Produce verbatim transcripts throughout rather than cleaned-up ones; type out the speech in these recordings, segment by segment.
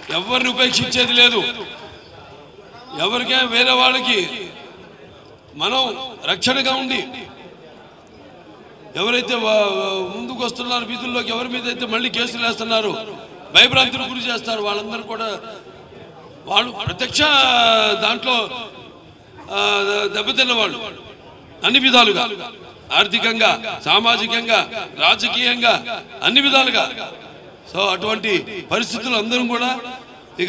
ఎవరిని ఉపేక్షించేది లేదు. ఎవరికే వేరే వాళ్ళకి మనం రక్షణగా ఉండి ఎవరైతే ముందుకు వస్తున్నారు వీధుల్లోకి, ఎవరి మీద అయితే మళ్ళీ కేసులు వేస్తున్నారు, భయభ్రాంతులకు గురి చేస్తారు, వాళ్ళందరూ కూడా వాళ్ళు ప్రత్యక్ష దాంట్లో దెబ్బతిన్న వాళ్ళు అన్ని విధాలుగా, ఆర్థికంగా, సామాజికంగా, రాజకీయంగా, అన్ని విధాలుగా. సో అటువంటి పరిస్థితులు అందరూ కూడా ఇక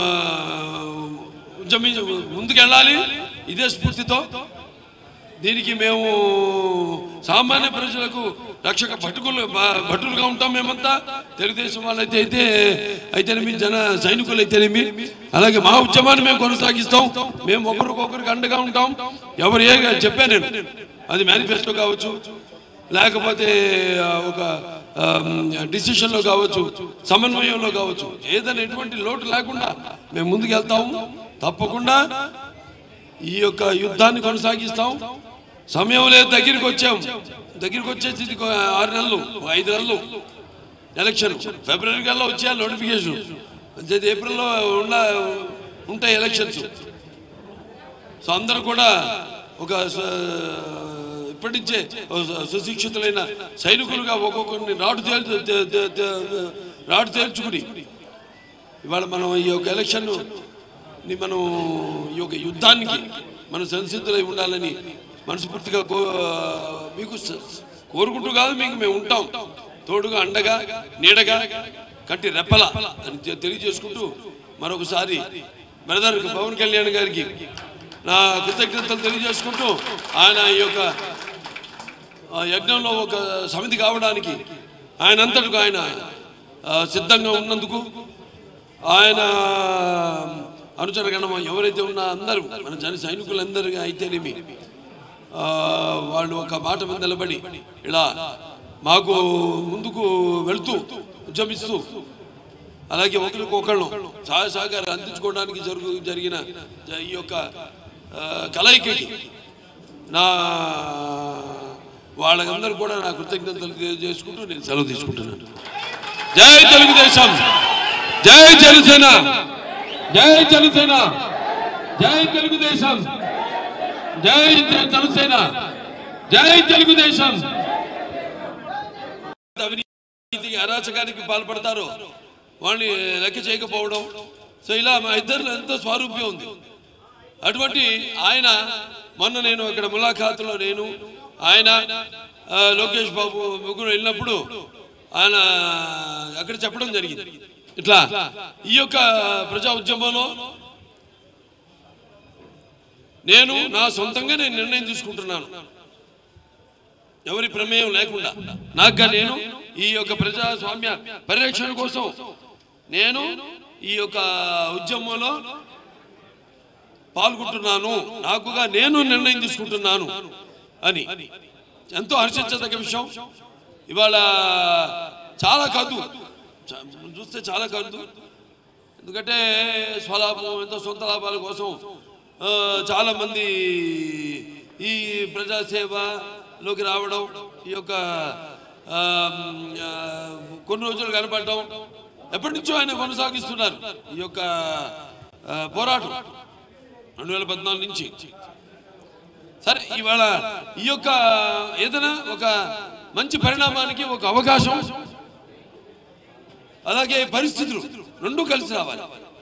ఉద్యమి ముందుకెళ్ళాలి ఇదే స్ఫూర్తితో. దీనికి మేము సామాన్య ప్రజలకు రక్షక భటుకులు భటులుగా ఉంటాం. మేమంతా తెలుగుదేశం వాళ్ళైతే అయితే అయితేనేమి, జన సైనికులు అయితేనేమి, అలాగే మా ఉద్యమాన్ని మేము కొనసాగిస్తాం. మేము ఒకరికొకరికి అండగా ఉంటాం. ఎవరు ఏ చెప్పాను నేను, అది మేనిఫెస్టో కావచ్చు, లేకపోతే ఒక డిసిషన్లో కావచ్చు, సమన్వయంలో కావచ్చు, ఏదైనా ఎటువంటి లోటు లేకుండా మేము ముందుకు వెళ్తాము. తప్పకుండా ఈ యొక్క యుద్ధాన్ని కొనసాగిస్తాం. సమయం లేదు, దగ్గరికి వచ్చాం. దగ్గరికి వచ్చేసి ఆరు నెలలు ఐదు నెలలు ఎలక్షన్. ఫిబ్రవరి కల్లా వచ్చేయాలి నోటిఫికేషన్. ఏప్రిల్లో ఉన్న ఉంటాయి ఎలక్షన్స్. సో అందరూ కూడా ఒక ఇప్పటి నుంచే సుశిక్షితులైన సైనికులుగా ఒక్కొక్కరిని రాడు తేల్చు రాడు తేల్చుకుని ఇవాళ మనం ఈ యొక్క ఎలక్షన్ మనం ఈ యొక్క యుద్ధానికి మనం సంసిద్ధులై ఉండాలని మనస్ఫూర్తిగా మీకు కోరుకుంటూ కాదు, మీకు మేము ఉంటాం తోడుగా, అండగా, నీడగా, కంటి రెప్పల అని తెలియజేసుకుంటూ మరొకసారి బ్రదర్ పవన్ కళ్యాణ్ గారికి నా కృతజ్ఞతలు తెలియజేసుకుంటూ, ఆయన ఈ యొక్క యజ్ఞంలో ఒక సమితి కావడానికి ఆయన అంతటికి ఆయన సిద్ధంగా ఉన్నందుకు, ఆయన అనుచర గణం ఎవరైతే ఉన్నా అందరూ మన జన సైనికులందరూ అయితేనేమి వాళ్ళు ఒక మాట మీద నిలబడి ఇలా మాకు ముందుకు వెళుతూ ఉద్యమిస్తూ, అలాగే ఒకరికొకళ్ళు సహాయ సహకారాలు అందించుకోవడానికి జరుగు జరిగిన ఈ యొక్క కలయికకి నా వాళ్ళందరూ కూడా నా కృతజ్ఞతలు తెలియజేసుకుంటూ నేను సెలవు తీసుకుంటున్నాను. జై తెలుగుదేశం, జై జనసేన, జై జనసేన, జై తెలుగుదేశం, జై జనసేన, జై తెలుగుదేశం. అవినీతి అరాచకానికి పాల్పడతారో వాళ్ళని లెక్క చేయకపోవడం. సో ఇలా మా ఇద్దరిలో ఎంతో స్వారూప్యం ఉంది. అటువంటి ఆయన మొన్న నేను అక్కడ ములాఖాతులో నేను ఆయన లోకేష్ బాబు ముగ్గురు వెళ్ళినప్పుడు ఆయన అక్కడ చెప్పడం జరిగింది, ఇట్లా ఈ యొక్క ప్రజా ఉద్యమంలో నేను నా సొంతంగా నేను నిర్ణయం తీసుకుంటున్నాను, ఎవరి ప్రమేయం లేకుండా. నాకుగా నేను ఈ యొక్క ప్రజాస్వామ్య పరిరక్షణ కోసం నేను ఈ యొక్క ఉద్యమంలో పాల్గొంటున్నాను, నాకుగా నేను నిర్ణయం తీసుకుంటున్నాను అని ఎంతో హర్షించదగ్గ విషయం. ఇవాళ చాలా కాదు చూస్తే చాలా కాదు, ఎందుకంటే స్వలాభం ఎంతో సొంత లాభాల కోసం చాలామంది ఈ ప్రజాసేవలోకి రావడం, ఈ యొక్క కొన్ని రోజులు కనపడటం, ఎప్పటి నుంచో ఆయన కొనసాగిస్తున్నారు ఈ యొక్క పోరాటం రెండు వేల పద్నాలుగు నుంచి. సరే ఇవాళ ఈ యొక్క ఏదైనా ఒక మంచి పరిణామానికి ఒక అవకాశం, అలాగే పరిస్థితులు రెండు కలిసి రావాలి.